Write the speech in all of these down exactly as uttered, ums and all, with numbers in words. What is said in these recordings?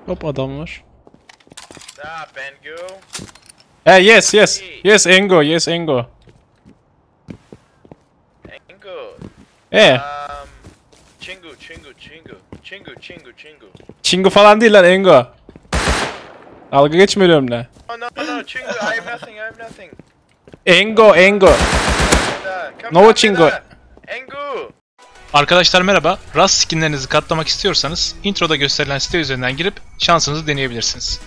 Hop adam var. Stop, Engu. Hey yes yes. Yes Engo yes Engo. Engu. Ee. Um, Chingu, Chingu, Chingu. Chingu, Chingu, Chingu. Çingu falan değil lan Engo. Dalga geçme benimle. Oh no, no, Chingu, I have nothing, I have nothing. Engo Engo. Come No down, Chingu. Neda. Engu. Arkadaşlar merhaba. Rust skinlerinizi katlamak istiyorsanız introda gösterilen site üzerinden girip şansınızı deneyebilirsiniz.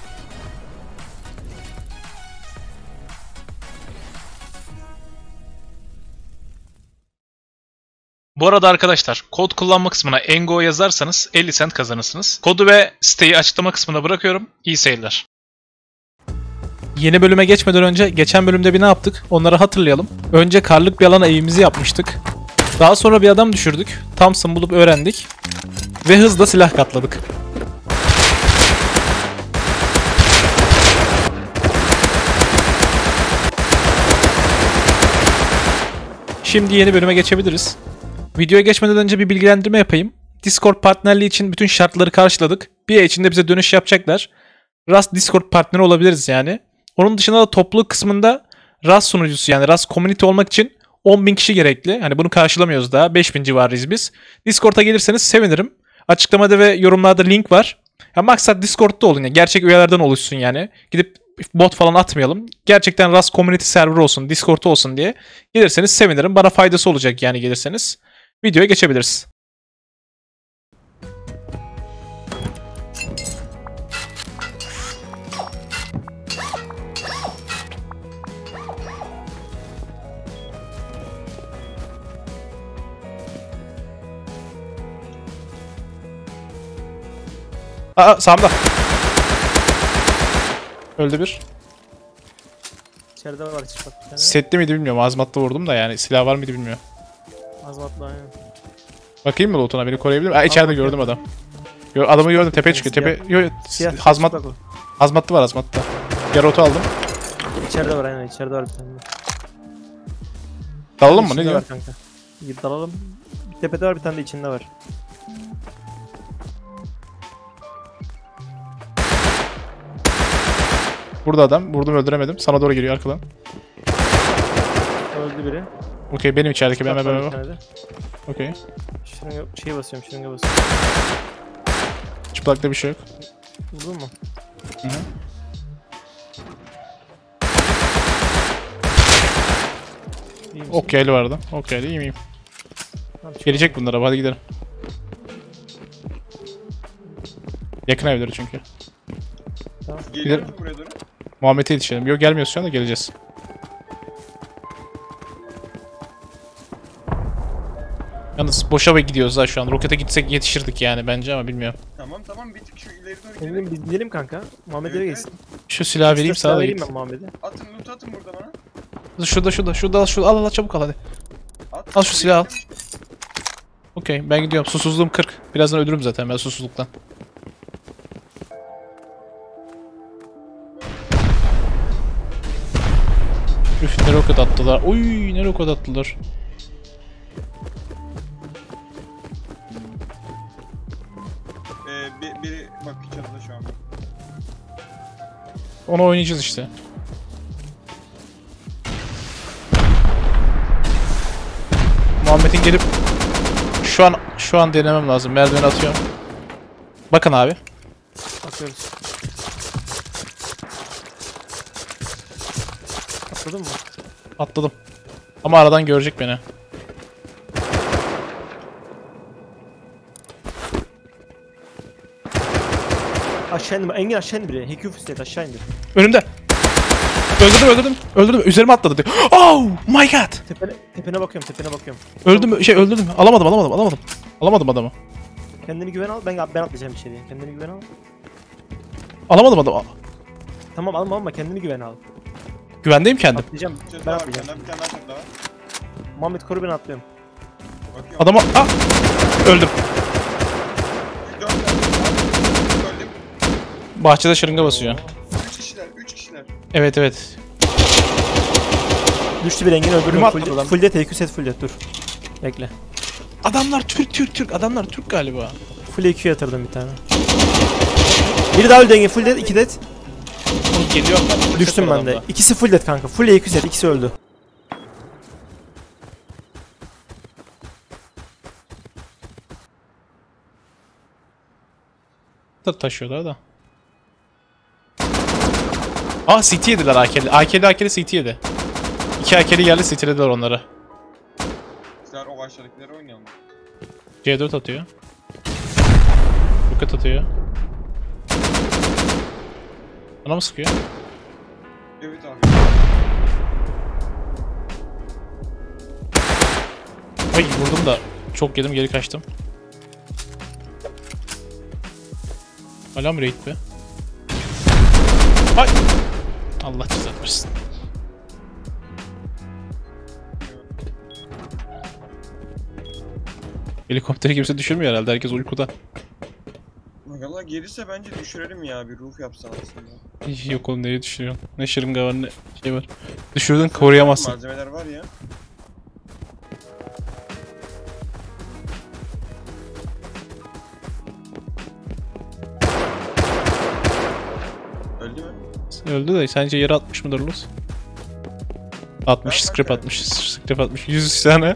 Bu arada arkadaşlar kod kullanma kısmına Engo yazarsanız elli cent kazanırsınız. Kodu ve siteyi açıklama kısmına bırakıyorum. İyi seyirler. Yeni bölüme geçmeden önce geçen bölümde bir ne yaptık onları hatırlayalım. Önce karlık bir alana evimizi yapmıştık. Daha sonra bir adam düşürdük. Thompson bulup öğrendik. Ve hızla silah katladık. Şimdi yeni bölüme geçebiliriz. Videoya geçmeden önce bir bilgilendirme yapayım. Discord partnerliği için bütün şartları karşıladık. Bir ay içinde bize dönüş yapacaklar. Rust Discord partneri olabiliriz yani. Onun dışında da topluluk kısmında Rust sunucusu yani Rust community olmak için on bin kişi gerekli. Hani bunu karşılamıyoruz daha. beş bin civarıyız biz. Discord'a gelirseniz sevinirim. Açıklamada ve yorumlarda link var. Ya maksat Discord'da olun ya. Gerçek üyelerden oluşsun yani. Gidip bot falan atmayalım. Gerçekten Rust community server olsun, Discord olsun diye gelirseniz sevinirim. Bana faydası olacak yani gelirseniz. Videoya geçebiliriz. Aa sağımda. Öldü bir. İçeride var hiç bak bir tane. Setli miydi bilmiyorum. Azmat'ta vurdum da yani silah var mıydı bilmiyorum. Azmatlı aynen. Bakayım mı lootuna beni koruyabilir mi? Aa içeride gördüm adam. Yo, adamı gördüm tepeye çıkıyor. Tepe yo Siyah hazmat bak o. hazmatlı var hazmatlı. Yarı otu aldım. İçeride var aynen içeride var bir tane. Dalalım mı ne İçinde diyor? var kanka. Git dalalım. Bir tepede var bir tane de içinde var. Burada adam. Vurdum öldüremedim. Sana doğru geliyor arkadan. Öldü biri. Okey benim içerideki ben ben Var bir ben. tane de. Okey. Şırınga şey basıyorum şırınga basıyorum. Çıplakta bir şey yok. Vurdun mu? Hı hı. İyi misin? Okeyli vardı. Okeyli iyi miyim? Tamam, çık. Gelecek bunlar abi hadi gidelim. Yakın evleri çünkü. Tamam. Gidelim. Muhammed'e yetişelim. Yok gelmiyoruz şu anda geleceğiz. Yalnız boşa ve gidiyoruz ha şu an. Rokete gitsek yetişirdik yani bence ama bilmiyorum. Tamam tamam bir tık şu ileri doğru gidelim. Gidelim, biz gidelim kanka. Muhammed eve Evet, geçsin. Şu silahı vereyim Silah sağa da vereyim git. ben Muhammed'e. Atın loot atın burada bana. Şurada şurada şurada al şu al al çabuk al hadi. At. Al şu silahı al. Okey ben gidiyorum. Susuzluğum kırk. Birazdan ölürüm zaten ben susuzluktan. Üf ne roket attılar. Oy ne roket attılar. Ee, bir, biri bak çatıda şu an. Onu oynayacağız işte. Muhammed'in gelip şu an şu an denemem lazım. Merdiveni atıyorum. Bakın abi. Atıyoruz. Atladın mı? Atladım. Ama aradan görecek beni. Aşağı indim. Engin aşağı indir biri. Hekü füslet aşağı indir. Önümde. Öldürdüm öldürdüm. Öldürdüm. Üzerime atladı diyor. Oh my god. Tepene, tepene bakıyorum tepene bakıyorum. Öldüm şey öldürdüm. Alamadım alamadım alamadım. Alamadım adamı. Kendini güven al ben ben atlayacağım bir şey diye. Kendini güven al. Alamadım adamı. Tamam alma alma kendini güven al. Güvendeyim kendim. Atlayacağım. Çatıda Ben var bir tane atlayacağım. daha, bir tane daha çatıda var. Muhammed koru ben atlıyorum. Bakıyorum. Adama ah! Öldüm. Dört tane. Öldüm. Bahçede şırınga basıyor. Üç kişiler, üç kişiler. Evet evet. Düştü bir Engin öldürdüm. Ölümü atladı Full, lan. full det Hekü set full det dur. Bekle. Adamlar Türk Türk Türk. Adamlar Türk galiba. Full E Q yatırdım bir tane. Biri daha öldü Engin. Full dead. iki dead. Oğlum geliyor. Düştüm ben de. İkisi full dead kanka. Full E Q set. İkisi öldü. Da taşıyorlar da. Aa C T yediler A K'li. A K'li A K'li C T yedi. İki A K'li geldi C T'lediler onları. Sizler o aşağıdakileri oynayalım. C dört atıyor. Roket atıyor. Bana mı sıkıyor? Evet abi. Ay vurdum da çok yedim geri kaçtım. Hala mı raid be? Ay! Allah cezanı versin. Helikopteri kimse düşürmüyor herhalde, herkes uykuda. Valla gelirse bence düşürelim ya, bir roof yapsan aslında. Yok oğlum, nereye düşürüyorsun? Ne şırınga var ne şey var. Düşürdün koruyamazsın. Malzemeler var ya. Öldü mü? Öldü de sence yere atmış mıdır Luz? Atmış, Ben script bakarım. atmış, script atmış. yüz tane.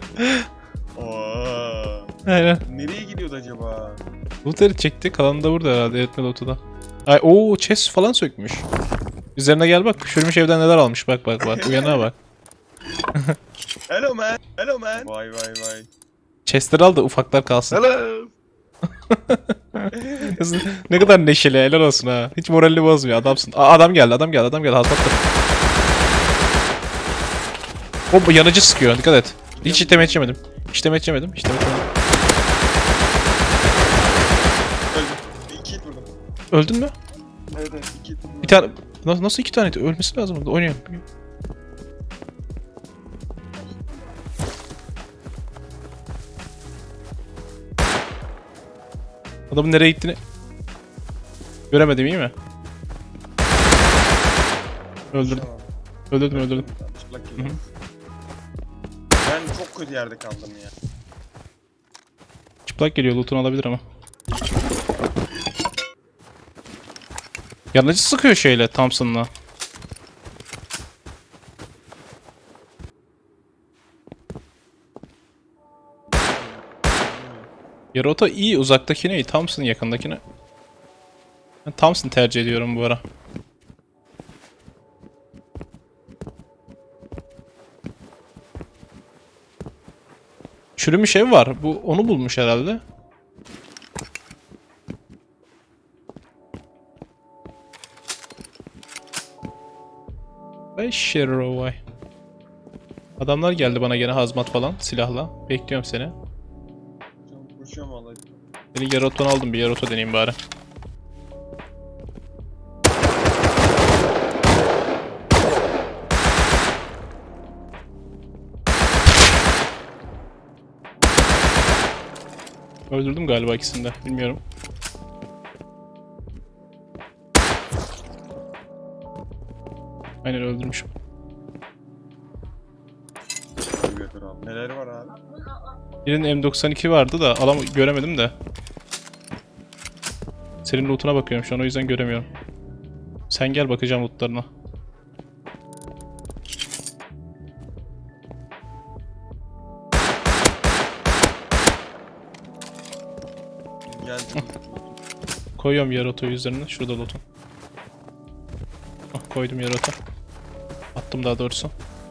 Oo. Aynen. Nereye gidiyordu acaba? Loot'ları çekti, kalanı da burada herhalde, etme loot'u. Ay ooo, chest falan sökmüş. Üzerine gel bak, düşürmüş evden neler almış, bak bak bak, uyanığa bak. Hello man, hello man. Vay vay vay. Chest'leri al da ufaklar kalsın. Hello. Ne kadar neşeli, helal olsun ha. Hiç moralini bozmuyor, adamsın. Aa, adam geldi, adam geldi, adam geldi, hatırlattım. Hop, yanıcı sıkıyor, dikkat et. Hiç itemet yemedim. Hiç demet yemedim, hiç demet yemedim. Öldüm. İki hit vurdum. Öldün mü? Evet evet, iki hit vurdum. Bir tane... Nasıl, nasıl iki tane? Ölmesi lazım. Oynayalım. Adamın nereye gittiğini... Göremedim, iyi mi? Öldürdüm. Öldürdüm, öldürdüm. Çıplak Hı hı. geliyor. Ben çok kötü yerde kaldım ya. Çıplak geliyor, loot'unu alabilir ama. Yanıcı sıkıyor şeyle, Thompson'la. Yarota iyi, uzaktakine iyi, Thompson yakındakine. Ben Thompson tercih ediyorum bu ara. Çürümüş ev var. Bu onu bulmuş herhalde. Vay şerro vay. Adamlar geldi bana gene hazmat falan silahla. Bekliyorum seni. Çok koşuyorum vallahi. Seni Yaroto'nu aldım, bir Yaroto deneyeyim bari. Öldürdüm galiba ikisini de, bilmiyorum. Aynen öldürmüşüm. Götür abi. Neleri var abi? Birinin M doksan iki vardı da alam göremedim de. Senin loot'una bakıyorum şu an, o yüzden göremiyorum. Sen gel, bakacağım loot'larına. Geldim. Koyuyorum Yaroto'yu üzerine. Şurada loot'un. Ah, koydum Yaroto. Attım daha doğrusu.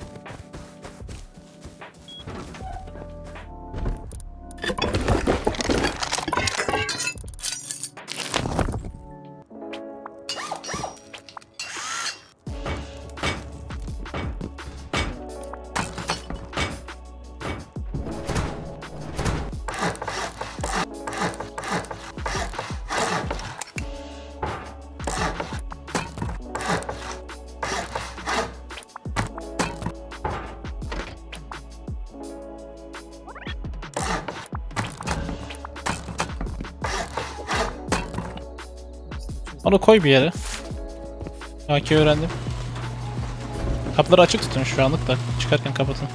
Onu koy bir yere. A K öğrendim. Kapıları açık tutun şu anlık da. Çıkarken kapatın.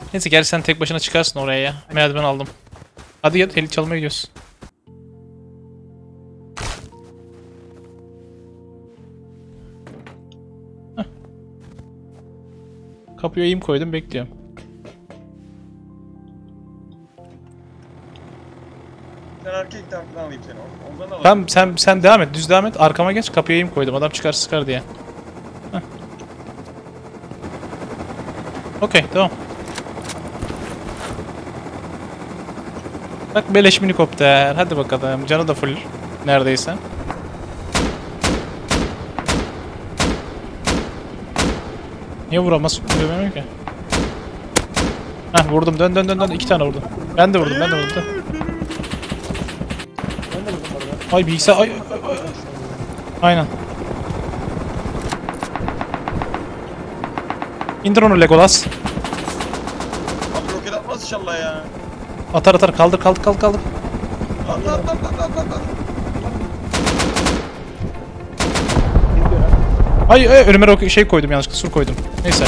Neyse gerçi sen tek başına çıkarsın oraya ya. Merdiven aldım. Hadi gel heli çalmaya gidiyoruz. Heh. Kapıya eğim koydum bekliyorum. Ben erkek tarafından alayım seni. Ondan alayım. Tamam sen sen devam et düz devam et arkama geç kapıya eğim koydum adam çıkar sıkar diye. Heh. Okey tamam. Bak beleş minikopter hadi bakalım canı da full neredeyse. Niye vuramaz? Vuramıyorum ki. Heh vurdum dön dön dön dön iki tane vurdum. Ben de vurdum ben de vurdum. Ben de vurdum orada. Ay bilgisayar ay. Aynen. İndir onu Legolas. Abi roket atmaz inşallah ya. Atar atar kaldır kaldır kaldır kaldır. At at at at at at. Gidiyor ha. Ay, ay önüme ro- şey koydum yanlışlıkla sur koydum. Neyse.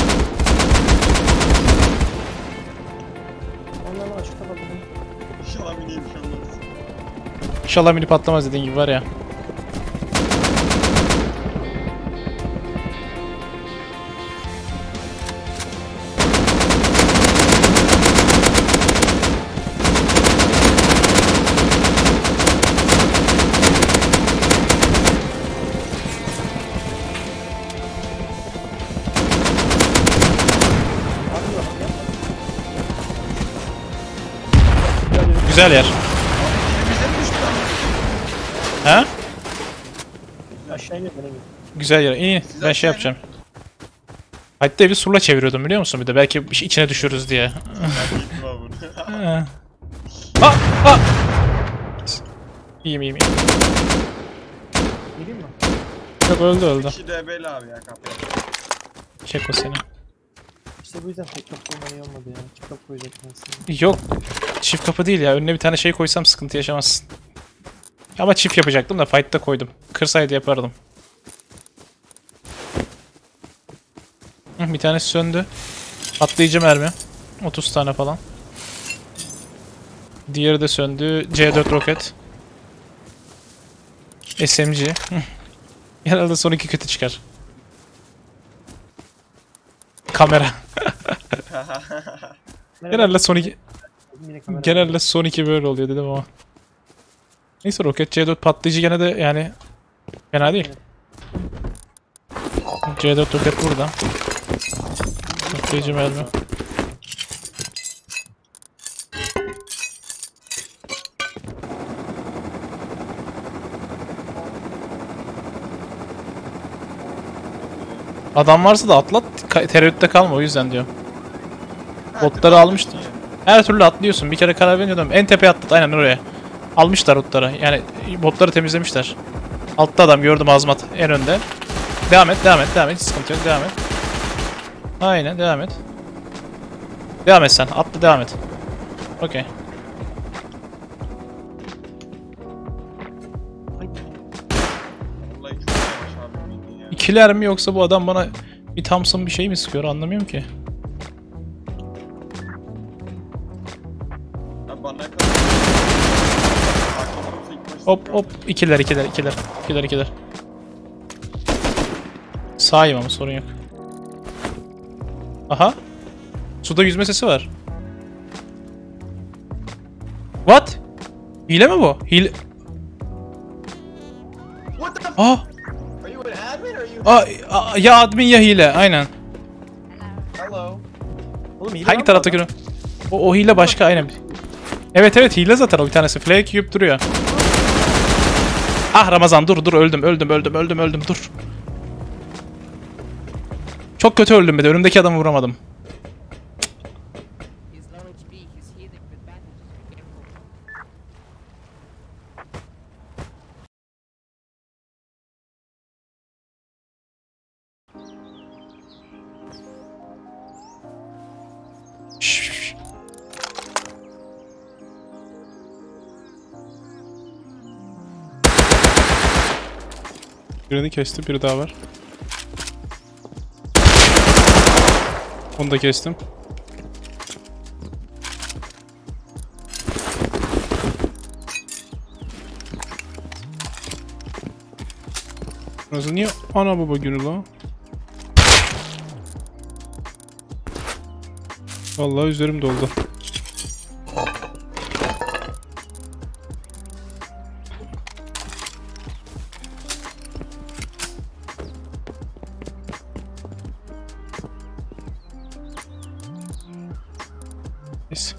Ondan açıkta bakalım. İnşallah miniyim inşallah. İnşallah mini patlamaz dediğin gibi var ya. Güzel yer. Ha? Aşağı iniyor ben iniyorum. Güzel yer. İyi. Ben şey yapacağım. Hatta evi surla çeviriyordum biliyor musun bir de belki bir şey içine düşürürüz diye. Erkek var bunu. Ha. Ah! Ah! İyiyim iyiyim iyiyim. Gireyim mi? Yok öldü öldü. kişi D B'li abi ya kapıya. Çek o seni. İşte bu yüzden tek kapı olmadı iyi olmadı ya. Çift kapı koyacaktım aslında. Yok. Çift kapı değil ya. Önüne bir tane şey koysam sıkıntı yaşamazsın. Ama çift yapacaktım da fight'ta koydum. Kırsaydı yapardım. Hı, bir tanesi söndü. Patlayıcı mermi. otuz tane falan. Diğeri de söndü. C dört roket. S M G. Hı. Genelde son iki kötü çıkar. Kamera. Genelde son iki... Yine kamera. Genelde son iki böyle oluyor dedim ama. Neyse roket C dört patlayıcı gene de yani fena değil. C dört roket burada. Patlayıcı mermi. Adam varsa da atlat, ka- tereddütte kalma o yüzden diyorum. Botları almıştım. Her türlü atlıyorsun. Bir kere karar verince en tepeye atlat aynen oraya. Almışlar botları. Yani botları temizlemişler. Altta adam gördüm azmat en önde. Devam et, devam et, devam et. Hiç sıkıntı yok. Devam et. Aynen devam et. Devam et sen. Atla devam et. Okey. Vallahi çok yavaş abi mini ya. İkiler mi yoksa bu adam bana bir Thompson bir şey mi sıkıyor anlamıyorum ki. Abi bana kadar. Hop hop ikiler ikiler ikiler ikiler ikiler. Sağıyım ama sorun yok. Aha. Suda yüzme sesi var. What? Hile mi bu? Hile... What the f- Aa, Are you an admin or are you? aa, aa, ya admin ya hile aynen. Hello. Oğlum hile var Hangi mı tarafta adam? görüyorum? O, o hile başka aynen. Evet evet hile zaten o bir tanesi. Flake yiyip duruyor. Ah Ramazan dur dur öldüm öldüm öldüm öldüm öldüm dur. Çok kötü öldüm bir de önümdeki adamı vuramadım. He's low H P, he's healing with bandages. Be careful. Şşş. Birini kesti, biri daha var. Onu da kestim. Burası niye ana baba günü lan? Vallahi üzerim doldu. Neyse.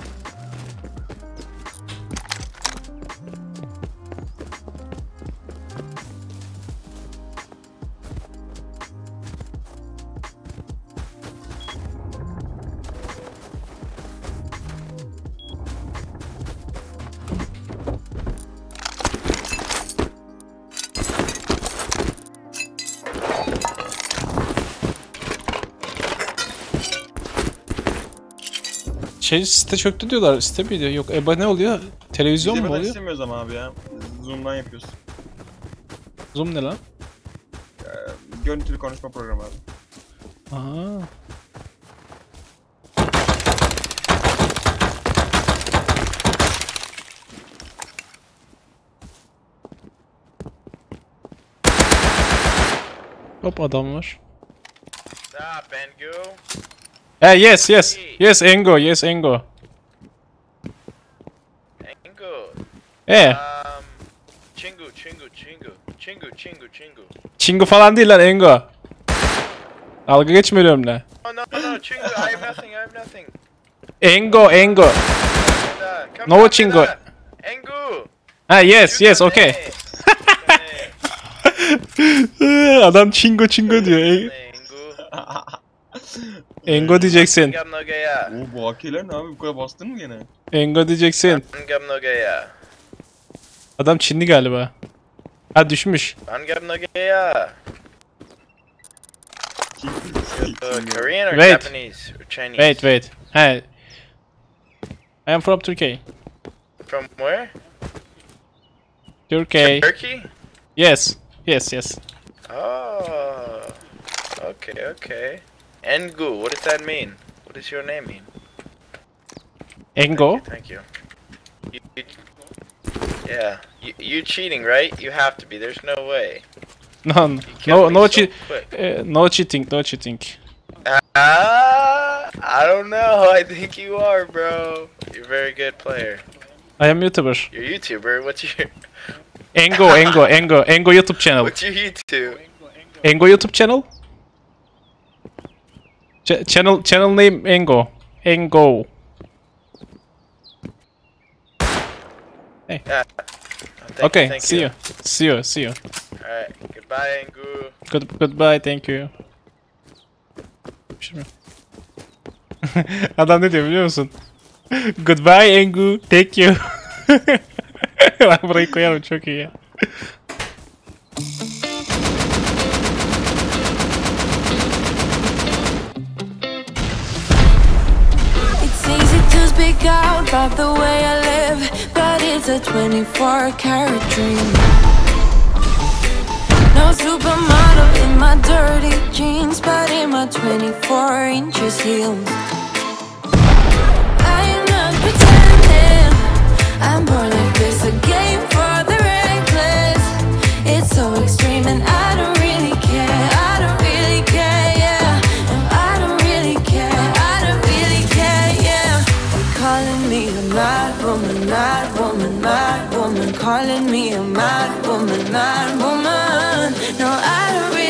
Şey site çöktü diyorlar. Site miydi? Yok. E ne oluyor? Televizyon mu İzlemeden oluyor? istemiyoruz ama abi ya. Zoom'dan yapıyoruz. Zoom ne lan? Görüntülü konuşma programı abi. Aa. Hop adam var. Stop, Bengu. Eh yes yes. Yes Engo yes Engo. Bengu. Eh Um, Chingu, Chingu, Chingu. Chingu, Chingu, Chingu. Chingu falan değil lan Engo. Dalga geçme benimle. Oh, no, no, Chingu, I have nothing, I have nothing. Engo Engo. Come No on, Chingu. Beda. Engu. Ha yes yes okay. Adam Chingo Chingo diyor. E- Engu. Engo diyeceksin. Gam no gaya. Oo bu hakiler ne abi, bu kadar bastın mı gene? Engo diyeceksin. Gam no gaya. Adam Çinli galiba. Ha düşmüş. Gam no gaya. Uh, Korean or Wait. Japanese or Chinese? Wait wait. He. I am from Turkey. From where? Turkey. Turkey? Yes. Yes yes. Oh. Okay, okay. Engu, what does that mean? What does your name mean? Engo. Thank you. You, you, yeah, you, you cheating, right? You have to be. There's no way. No You no killed me no so cheat. quick. Uh, no cheating. No cheating. Ah, I don't know. I think you are, bro. You're a very good player. I am YouTuber. You're a YouTuber. What's your Engo Engo Engo Engo YouTube channel. What's your YouTube? Engo YouTube channel. Ch channel channel name Engo. Engo. Yeah. Thank Okay. you, thank See you. See you. See you. Alright. Goodbye, Engu. Good goodbye. Thank you. Şimdi. Adam ne diyor biliyor musun? Goodbye Engu. Thank you. Ben burayı koyarım çok iyi ya. It's easy to speak out about the way I live, but it's a twenty-four karat dream. No supermodel in my dirty jeans, but in my twenty-four inches heels. I'm not pretending, I'm born like this, a game for the reckless. It's so extreme and I don't really care, I don't really care, yeah. And I don't really care, I don't really care, yeah. They're calling me a mad woman, mad woman, mad woman. Calling me a mad woman, mad woman. No, I don't really